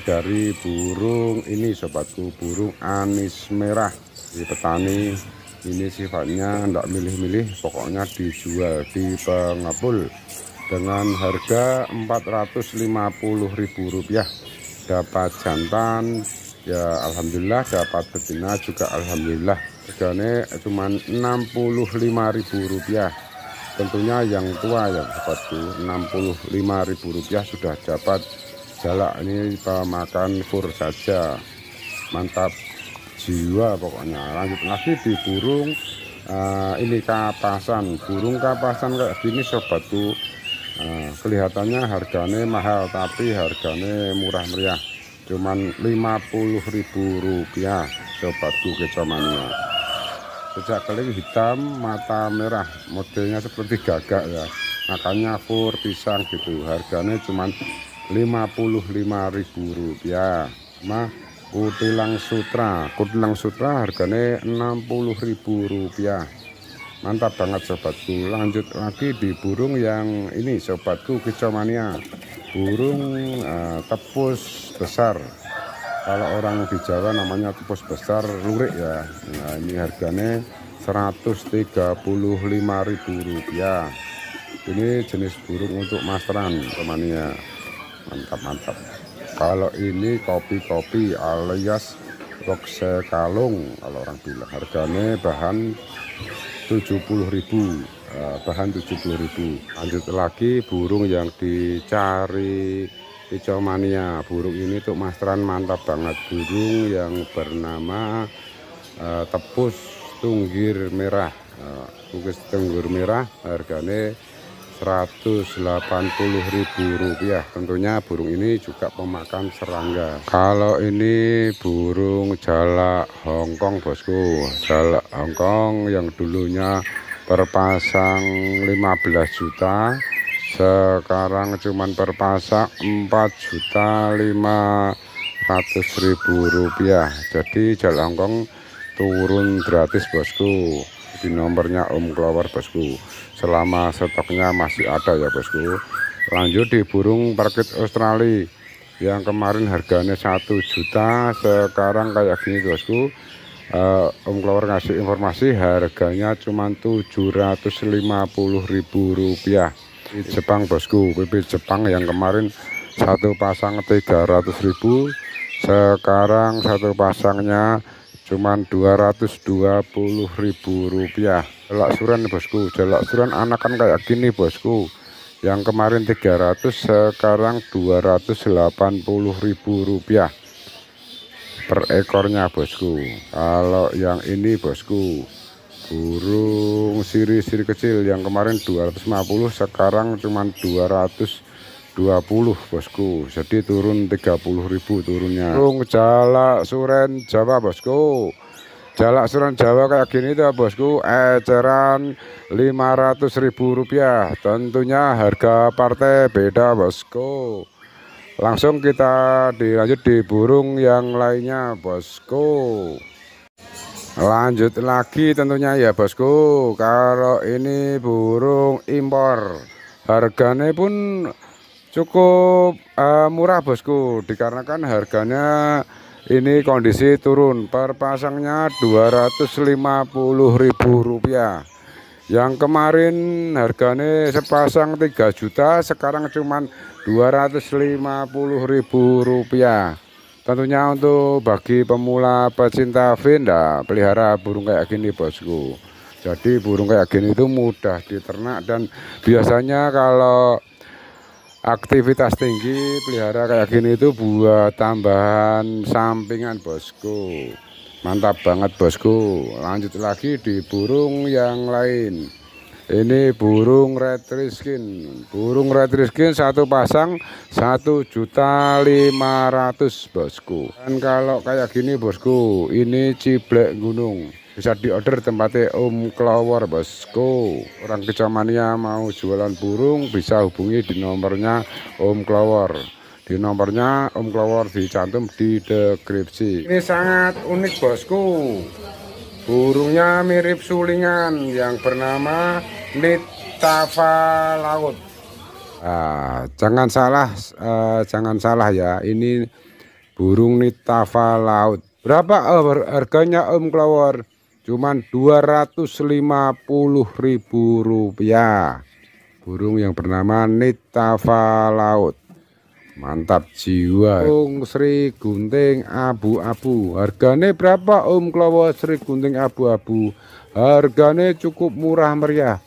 dari burung ini sobatku, burung anis merah. Di petani ini sifatnya tidak milih-milih, pokoknya dijual di pengepul dengan harga Rp450.000. Dapat jantan ya alhamdulillah, dapat betina juga alhamdulillah. Harganya cuma Rp65.000. Tentunya yang tua ya sobatku, Rp65.000 sudah dapat jalak. Ini pemakan fur saja, mantap jiwa pokoknya. Lanjut lagi di burung ini kapasan. Burung kapasan kayak gini sobatku, kelihatannya harganya mahal tapi harganya murah meriah, cuman Rp50.000 sobatku kecomania. Sejak keling hitam, mata merah, modelnya seperti gagak ya, makanya fur pisang gitu. Harganya cuman Rp55.000. Kutilang sutra, harganya Rp60.000. Mantap banget sobatku. Lanjut lagi di burung yang ini sobatku kecomania, burung tepus besar. Kalau orang di Jawa namanya tepus besar lurik ya. Nah, ini harganya Rp135.000. Ini jenis burung untuk masteran temannya. Mantap. Kalau ini kopi alias rokse kalung kalau orang bilang, harganya bahan Rp70.000. Lanjut lagi burung yang dicari kecomania. Burung ini tuh masteran mantap banget, burung yang bernama tepus tunggir merah. Harganya Rp180.000. Tentunya burung ini juga pemakan serangga. Kalau ini burung jalak Hongkong bosku, jalak Hongkong yang dulunya perpasang 15 juta, sekarang cuman perpasang Rp4.500.000. Jadi jalak Hongkong turun gratis bosku, di nomornya Om Klower bosku, selama stoknya masih ada ya bosku. Lanjut di burung parkit Australia yang kemarin harganya 1 juta, sekarang kayak gini bosku. Om Klower ngasih informasi harganya cuma Rp750.000. Jepang bosku, pipit Jepang yang kemarin satu pasang 300.000, sekarang satu pasangnya cuman Rp220.000. Jalak suran bosku, jalak suran anakan kayak gini bosku, yang kemarin 300, sekarang Rp280.000 per ekornya bosku. Kalau yang ini bosku, burung siri-siri kecil yang kemarin 250, sekarang cuman 220 bosku, jadi turun 30.000 turunnya. Burung jalak suren Jawa bosku, jalak suren Jawa kayak gini tuh bosku, eceran Rp500.000. Tentunya harga partai beda bosku. Langsung kita dilanjut di burung yang lainnya bosku. Lanjut lagi tentunya ya bosku. Kalau ini burung impor, harganya pun cukup murah bosku, dikarenakan harganya ini kondisi turun, per pasangnya Rp250.000. Yang kemarin harganya sepasang 3 juta, sekarang cuman Rp250.000. Tentunya untuk bagi pemula pecinta vinda, pelihara burung kayak gini bosku. Jadi burung kayak gini itu mudah diternak, dan biasanya kalau aktivitas tinggi pelihara kayak gini itu buat tambahan sampingan bosku. Mantap banget bosku. Lanjut lagi di burung yang lain. Ini burung red riskin. Burung red riskin satu pasang Rp1.500.000 bosku. Dan kalau kayak gini bosku, ini ciblek gunung. Bisa diorder tempatnya Om Klower bosku. Orang kecomania mau jualan burung bisa hubungi di nomornya Om Klower. Di nomornya Om Klower dicantum di deskripsi. Ini sangat unik bosku. Burungnya mirip sulingan yang bernama nitava laut. Jangan salah ya. Ini burung nitava laut. Berapa harganya Om Klawor? Cuman Rp250.000. Burung yang bernama nitava laut. Mantap jiwa. Burung Sri Gunting abu-abu. Harganya berapa Om Klawor Sri Gunting abu-abu? Harganya cukup murah meriah.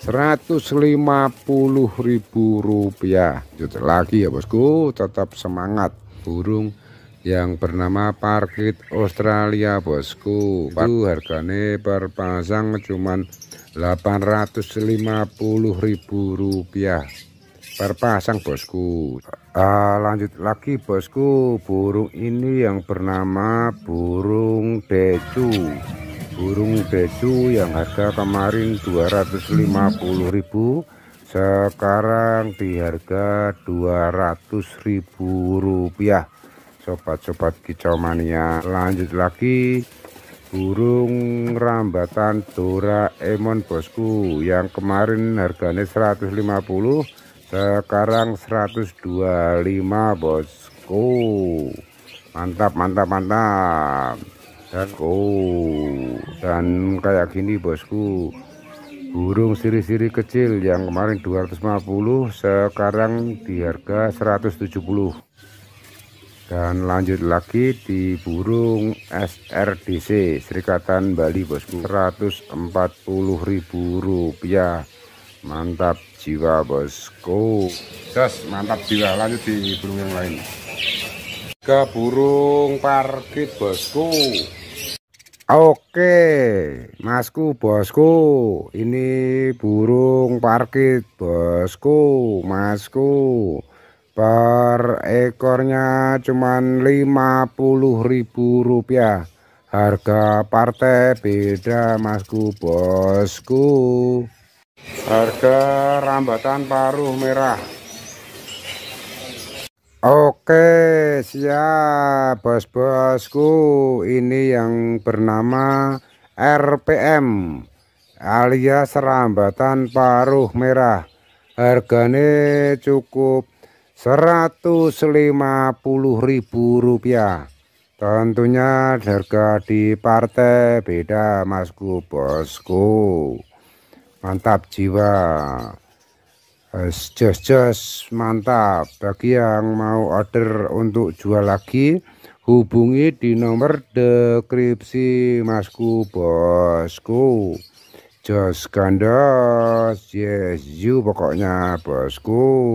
Rp150.000. Lanjut lagi ya bosku, tetap semangat. Burung yang bernama parkit Australia bosku, itu harganya per pasang cuman Rp850.000 per pasang bosku. Lanjut lagi bosku, burung ini yang bernama burung decu. Burung decu yang harga kemarin Rp250.000, sekarang di harga Rp200.000. Sobat-sobat kicau mania. Lanjut lagi, burung rambatan Doraemon bosku, yang kemarin harganya 150, sekarang 125 bosku. Mantap mantap mantap. Dan kayak gini bosku, burung siri-siri kecil yang kemarin 250, sekarang di harga 170. Dan lanjut lagi di burung SRDC Serikatan Bali bosku, Rp140.000. Mantap jiwa bosku. Mantap jiwa. Lanjut di burung yang lain. Ke burung parkit bosku. Oke masku bosku, ini burung parkit bosku masku. Per ekornya cuman Rp50.000. Harga partai beda masku bosku. Harga rambatan paruh merah. Oke siap bos-bosku, ini yang bernama RPM alias rambatan paruh merah. Harganya cukup Rp150.000. Tentunya harga di partai beda masku bosku. Mantap jiwa. Jos mantap. Bagi yang mau order untuk jual lagi, hubungi di nomor deskripsi masku bosku. Jos gandos, yes you pokoknya bosku.